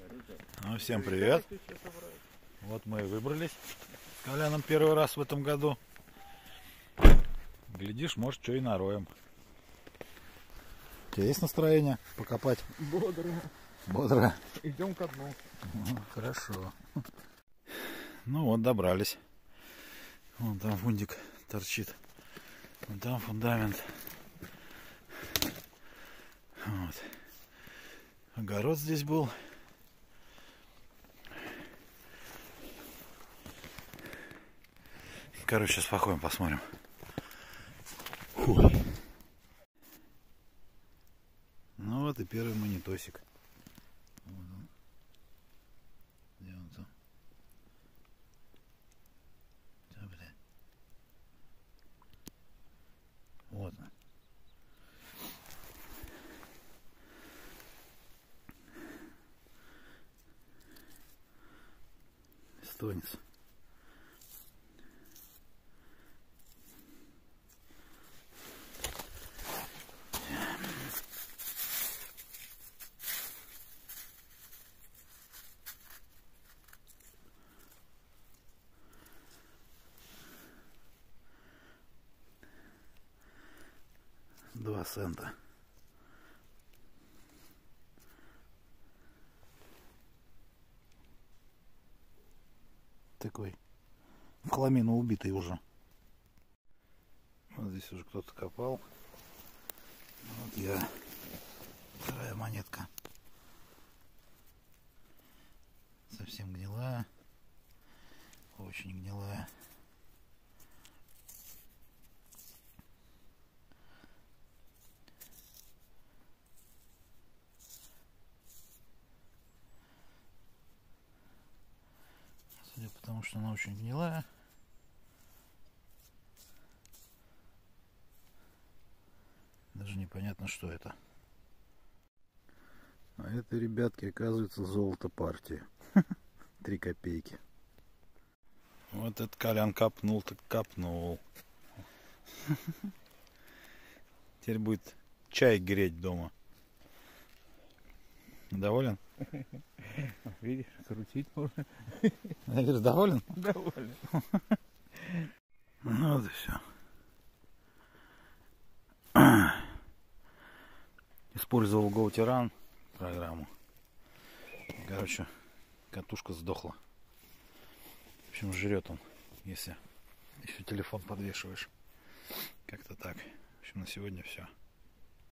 Ну, всем привет. Вот мы и выбрались с Коляном первый раз в этом году. Глядишь, может, что и нароем. У тебя есть настроение покопать? Бодро. Бодро. Идем ко дну. Хорошо. Ну вот, добрались. Вон там фундик торчит. Вон там фундамент. Вот. Огород здесь был. Короче, сейчас походим, посмотрим. Фу. Ну вот и первый монитосик. Вот он. Где он там? Да, блядь. Вот он. Эстонец. Два цента. Такой в хламину убитый уже. Вот здесь уже кто-то копал. Вот я. Вторая монетка. Совсем гнилая. Очень гнилая. Судя по тому, что она очень гнилая, даже непонятно, что это. А это, ребятки, оказывается, золото партии. 3 копейки. Вот этот Колян копнул, так копнул. Теперь будет чай греть дома. Доволен? Видишь, крутить можно. Я говорю, доволен? Довольно. Ну вот и все. Использовал GoTyran программу. Короче, катушка сдохла. В общем, жрет он, если еще телефон подвешиваешь. Как-то так. В общем, на сегодня все.